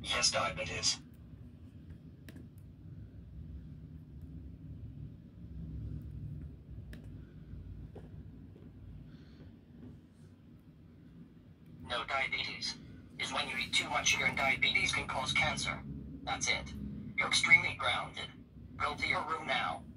Yes, diabetes. No, diabetes is when you eat too much sugar, and diabetes can cause cancer. That's it. You're extremely grounded. Go to your room now.